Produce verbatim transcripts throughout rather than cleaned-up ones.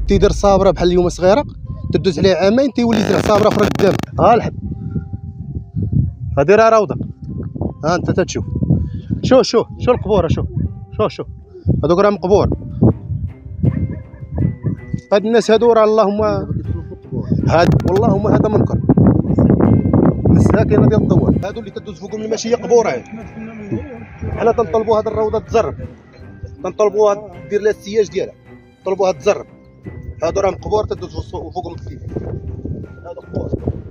تيدير صابره بحال اليوم صغيره تدوز عليه عامين تيولي يدير صابره اخرى قدام. ها الحب هادي راه روضه. ها انت تتشوف شوف شوف شوف القبوره شوف شوف شوف هادوك راه مقبور. هاد الناس هادو راه اللهم هاد والله هذا منكر. الساكنه ديال الدوار هادو اللي تدوز فوقهم الماشيه قبوره. حنا تنطلبوا هاد الروضه تزرب، تنطلبوها دير لها السياج ديالها، طلبوها تزرب. هادو راه مقبور تدوز فوقهم الكتيب. هادو قبور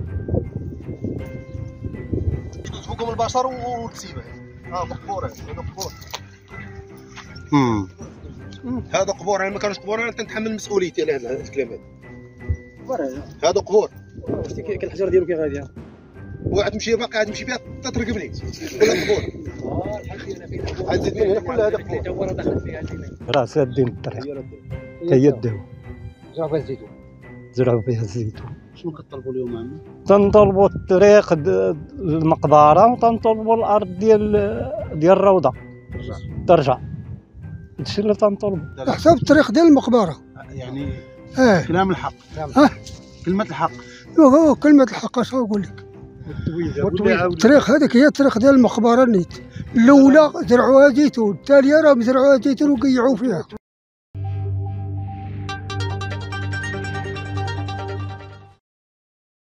تدوز فوقهم البشر وتسيبها. ها مقبور هادو قبور. امم هادو قبور. انا ما كانوش قبور انا تنتحمل مسؤوليتي على هذا الكلام هذا. قبور هادو قبور. كاين الحجر ديالو كي غادي واحد تمشي باقي عاد تمشي بها تترقبني كلها قبور. عاد زيد من هنا كلها هذا قبور. راه سادين الطريق كيداو زرعوا فيها الزيتون. زرعوا فيها الزيتون. شنو كطلبوا اليوم عمي؟ تنطلبوا الطريق المقبره وتنطلبوا الارض ديال ديال الروضه ترجع. هادشي اللي تنطلبوا. حسب الطريق ديال المقبره يعني. اه كلام الحق. اه كلمه الحق. هو كلمه الحق. اش نقول لك؟ الطريق هذيك هي الطريق ديال المقبره نيت. الاولى زرعوها زيتون، الثانيه راهم زرعوها زيتون وقيعوا فيها.